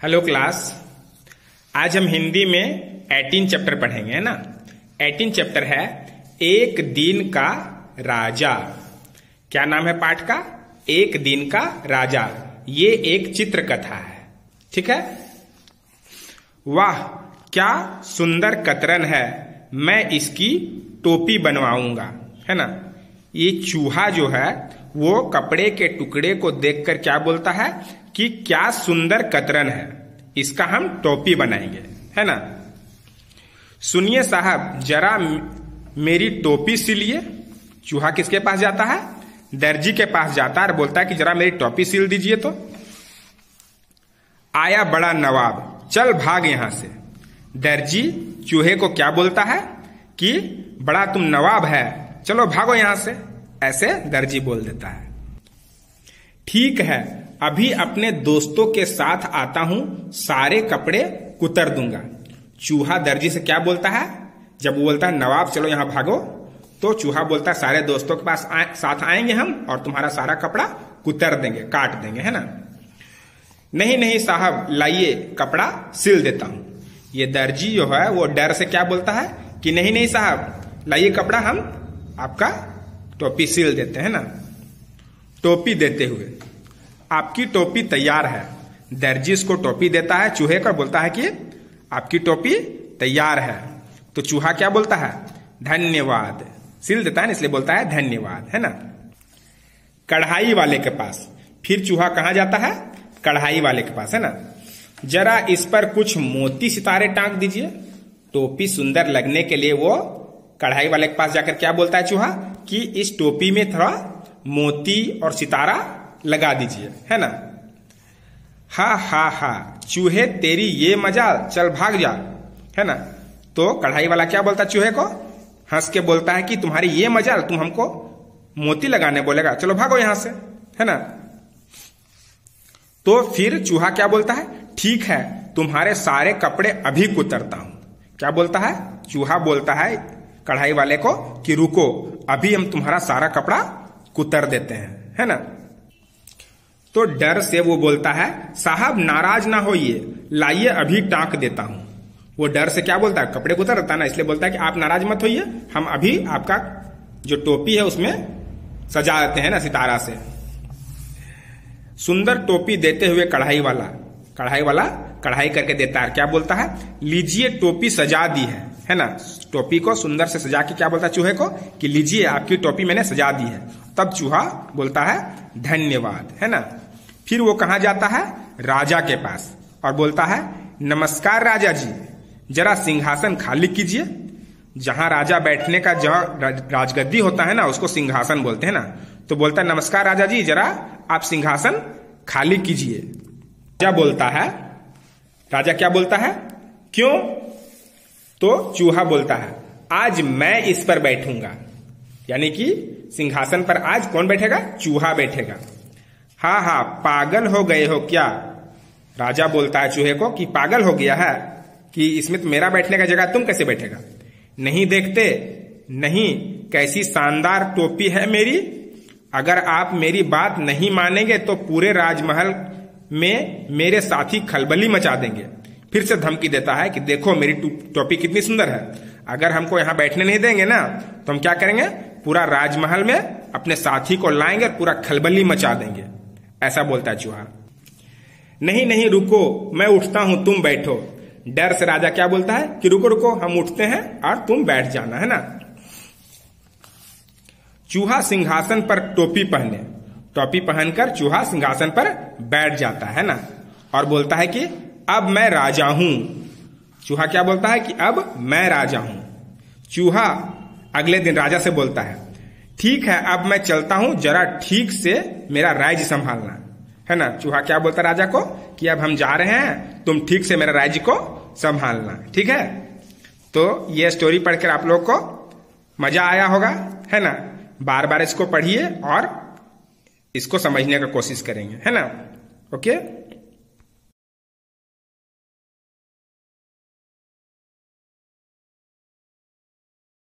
Hello class. आज हम हिंदी में 18 चैप्टर पढ़ेंगे, है ना। 18 चैप्टर है एक दिन का राजा। क्या नाम है पाठ का? एक दिन का राजा। ये एक चित्र कथा है, ठीक है। वाह क्या सुंदर कतरन है, मैं इसकी टोपी बनवाऊंगा, है ना। ये चूहा जो है वो कपड़े के टुकड़े को देखकर क्या बोलता है कि क्या सुंदर कतरन है, इसका हम टोपी बनाएंगे, है ना। सुनिए साहब जरा मेरी टोपी सिलिए। चूहा किसके पास जाता है? दर्जी के पास जाता है और बोलता है कि जरा मेरी टोपी सिल दीजिए। तो आया बड़ा नवाब, चल भाग यहां से। दर्जी चूहे को क्या बोलता है कि बड़ा तुम नवाब है, चलो भागो यहां से, ऐसे दर्जी बोल देता है। ठीक है, अभी अपने दोस्तों के साथ आता हूं, सारे कपड़े कुतर दूंगा। चूहा दर्जी से क्या बोलता है? जब वो बोलता है नवाब चलो यहां भागो, तो चूहा बोलता है सारे दोस्तों के पास साथ आएंगे हम और तुम्हारा सारा कपड़ा कुतर देंगे, काट देंगे, है ना। नहीं नहीं साहब लाइए कपड़ा सिल देता हूं। ये दर्जी जो है वो डर से क्या बोलता है कि नहीं नहीं साहब लाइए कपड़ा, हम आपका टोपी सिल देते हैं ना। टोपी देते हुए आपकी टोपी तैयार है। दर्जी उसको टोपी देता है चूहे को, बोलता है कि आपकी टोपी तैयार है। तो चूहा क्या बोलता है? धन्यवाद। सिल देता है ना, इसलिए बोलता है धन्यवाद, है ना। कढ़ाई वाले के पास। फिर चूहा कहां जाता है? कढ़ाई वाले के पास, है ना। जरा इस पर कुछ मोती सितारे टांग दीजिए। टोपी सुंदर लगने के लिए वो कढ़ाई वाले के पास जाकर क्या बोलता है चूहा कि इस टोपी में थोड़ा मोती और सितारा लगा दीजिए, है ना। हा हा हा चूहे तेरी ये मजाल, चल भाग जा, है ना। तो कढ़ाई वाला क्या बोलता है चूहे को? हंस के बोलता है कि तुम्हारी ये मजाल, तुम हमको मोती लगाने बोलेगा, चलो भागो यहां से, है ना। तो फिर चूहा क्या बोलता है? ठीक है तुम्हारे सारे कपड़े अभी कुतरता हूं। क्या बोलता है? चूहा बोलता है कढ़ाई वाले को कि रुको, अभी हम तुम्हारा सारा कपड़ा कुतर देते हैं, है ना। तो डर से वो बोलता है साहब नाराज ना होइए, लाइए अभी टांक देता हूं। वो डर से क्या बोलता है? कपड़े कुतर देता है ना, इसलिए बोलता है कि आप नाराज मत होइए, हम अभी आपका जो टोपी है उसमें सजा देते हैं ना सितारा से। सुंदर टोपी देते हुए कढ़ाई वाला कढ़ाई करके देता है। क्या बोलता है? लीजिए टोपी सजा दी है ना। टोपी को सुंदर से सजा के क्या बोलता है चूहे को कि लीजिए आपकी टोपी मैंने सजा दी है। तब चूहा बोलता है धन्यवाद, है ना। फिर वो कहां जाता है? राजा के पास, और बोलता है नमस्कार राजा जी, जरा सिंहासन खाली कीजिए। जहां राजा बैठने का जहां राजगद्दी होता है ना उसको सिंहासन बोलते हैं ना। तो बोलता है नमस्कार राजा जी, जरा आप सिंहासन खाली कीजिए। क्या बोलता है? राजा क्या बोलता है? क्यों? तो चूहा बोलता है आज मैं इस पर बैठूंगा, यानी कि सिंहासन पर आज कौन बैठेगा? चूहा बैठेगा। हाँ हाँ पागल हो गए हो क्या? राजा बोलता है चूहे को कि पागल हो गया है कि इसमें तो मेरा बैठने का जगह तुम कैसे बैठेगा? नहीं देखते? नहीं, कैसी शानदार टोपी है मेरी। अगर आप मेरी बात नहीं मानेंगे तो पूरे राजमहल में मेरे साथी खलबली मचा देंगे। फिर से धमकी देता है कि देखो मेरी टोपी कितनी सुंदर है, अगर हमको यहां बैठने नहीं देंगे ना तो हम क्या करेंगे? पूरा राजमहल में अपने साथी को लाएंगे और पूरा खलबली मचा देंगे, ऐसा बोलता है चूहा। नहीं नहीं रुको, मैं उठता हूं, तुम बैठो। डर से राजा क्या बोलता है कि रुको रुको, हम उठते हैं और तुम बैठ जाना, है ना। चूहा सिंहासन पर टोपी पहनकर चूहा सिंहासन पर बैठ जाता है ना, और बोलता है कि अब मैं राजा हूं। चूहा क्या बोलता है कि अब मैं राजा हूं। चूहा अगले दिन राजा से बोलता है ठीक है अब मैं चलता हूं, जरा ठीक से मेरा राज्य संभालना, है ना। चूहा क्या बोलता है राजा को कि अब हम जा रहे हैं, तुम ठीक से मेरा राज्य को संभालना, ठीक है। तो ये स्टोरी पढ़कर आप लोग को मजा आया होगा, है ना। बार बार इसको पढ़िए और इसको समझने का कोशिश करेंगे, है ना। ओके।